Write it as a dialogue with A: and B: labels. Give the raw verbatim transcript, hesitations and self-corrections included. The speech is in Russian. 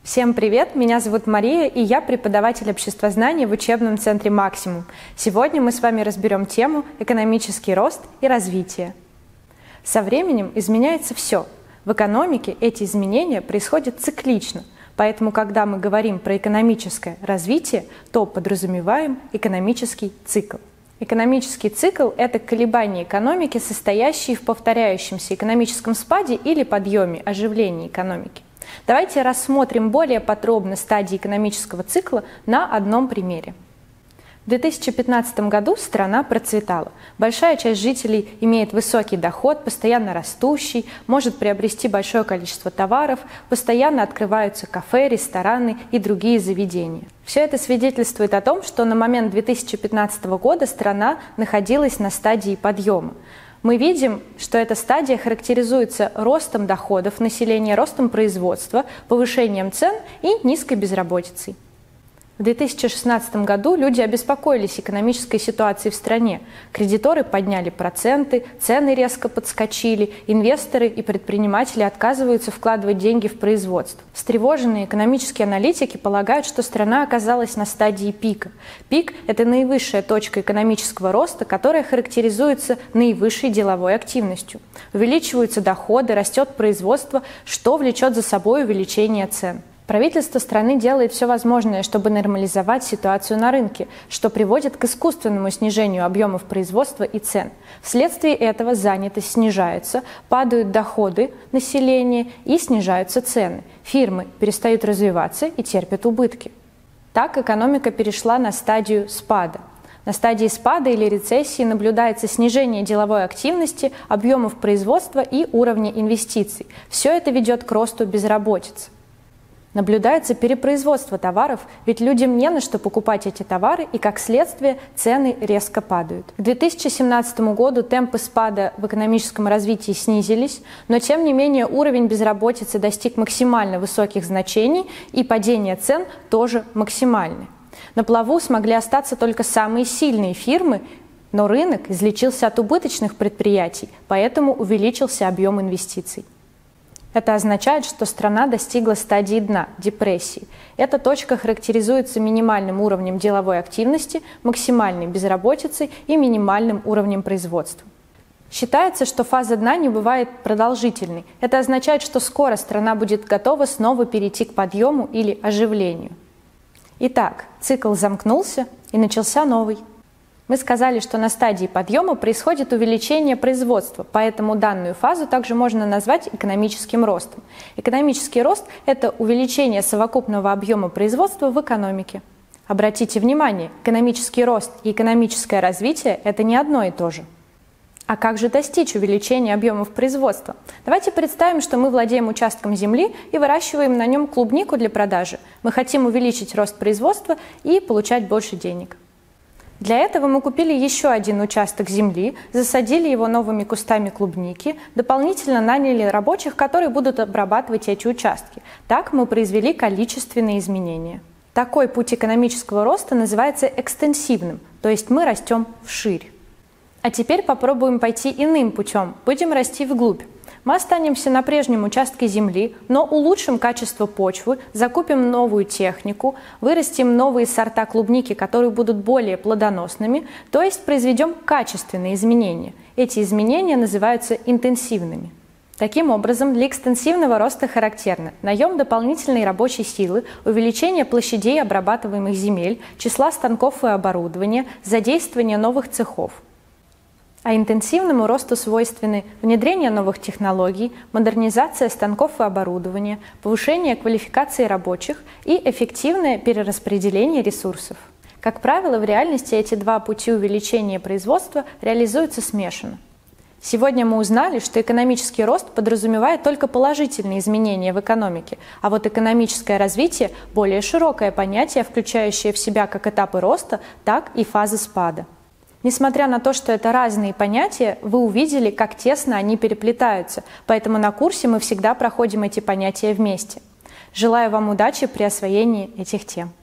A: Всем привет! Меня зовут Мария, и я преподаватель обществознания в учебном центре «Максимум». Сегодня мы с вами разберем тему «Экономический рост и развитие». Со временем изменяется все. В экономике эти изменения происходят циклично, поэтому, когда мы говорим про экономическое развитие, то подразумеваем экономический цикл. Экономический цикл – это колебания экономики, состоящие в повторяющемся экономическом спаде или подъеме, оживлении экономики. Давайте рассмотрим более подробно стадии экономического цикла на одном примере. В две тысячи пятнадцатом году страна процветала. Большая часть жителей имеет высокий доход, постоянно растущий, может приобрести большое количество товаров, постоянно открываются кафе, рестораны и другие заведения. Все это свидетельствует о том, что на момент две тысячи пятнадцатого года страна находилась на стадии подъема. Мы видим, что эта стадия характеризуется ростом доходов населения, ростом производства, повышением цен и низкой безработицей. В две тысячи шестнадцатом году люди обеспокоились экономической ситуацией в стране. Кредиторы подняли проценты, цены резко подскочили, инвесторы и предприниматели отказываются вкладывать деньги в производство. Встревоженные экономические аналитики полагают, что страна оказалась на стадии пика. Пик – это наивысшая точка экономического роста, которая характеризуется наивысшей деловой активностью. Увеличиваются доходы, растет производство, что влечет за собой увеличение цен. Правительство страны делает все возможное, чтобы нормализовать ситуацию на рынке, что приводит к искусственному снижению объемов производства и цен. Вследствие этого занятость снижается, падают доходы населения и снижаются цены. Фирмы перестают развиваться и терпят убытки. Так экономика перешла на стадию спада. На стадии спада или рецессии наблюдается снижение деловой активности, объемов производства и уровня инвестиций. Все это ведет к росту безработицы. Наблюдается перепроизводство товаров, ведь людям не на что покупать эти товары, и, как следствие, цены резко падают. К две тысячи семнадцатому году темпы спада в экономическом развитии снизились, но, тем не менее, уровень безработицы достиг максимально высоких значений, и падение цен тоже максимальное. На плаву смогли остаться только самые сильные фирмы, но рынок излечился от убыточных предприятий, поэтому увеличился объем инвестиций. Это означает, что страна достигла стадии дна, депрессии. Эта точка характеризуется минимальным уровнем деловой активности, максимальной безработицей и минимальным уровнем производства. Считается, что фаза дна не бывает продолжительной. Это означает, что скоро страна будет готова снова перейти к подъему или оживлению. Итак, цикл замкнулся и начался новый. Мы сказали, что на стадии подъема происходит увеличение производства, поэтому данную фазу также можно назвать экономическим ростом. Экономический рост – это увеличение совокупного объема производства в экономике. Обратите внимание, экономический рост и экономическое развитие – это не одно и то же. А как же достичь увеличения объемов производства? Давайте представим, что мы владеем участком земли и выращиваем на нем клубнику для продажи. Мы хотим увеличить рост производства и получать больше денег. Для этого мы купили еще один участок земли, засадили его новыми кустами клубники, дополнительно наняли рабочих, которые будут обрабатывать эти участки. Так мы произвели количественные изменения. Такой путь экономического роста называется экстенсивным, то есть мы растем вширь. А теперь попробуем пойти иным путем, будем расти вглубь. Мы останемся на прежнем участке земли, но улучшим качество почвы, закупим новую технику, вырастим новые сорта клубники, которые будут более плодоносными, то есть произведем качественные изменения. Эти изменения называются интенсивными. Таким образом, для экстенсивного роста характерно наем дополнительной рабочей силы, увеличение площадей обрабатываемых земель, числа станков и оборудования, задействование новых цехов. А интенсивному росту свойственны внедрение новых технологий, модернизация станков и оборудования, повышение квалификации рабочих и эффективное перераспределение ресурсов. Как правило, в реальности эти два пути увеличения производства реализуются смешанно. Сегодня мы узнали, что экономический рост подразумевает только положительные изменения в экономике, а вот экономическое развитие – более широкое понятие, включающее в себя как этапы роста, так и фазы спада. Несмотря на то, что это разные понятия, вы увидели, как тесно они переплетаются, поэтому на курсе мы всегда проходим эти понятия вместе. Желаю вам удачи при освоении этих тем.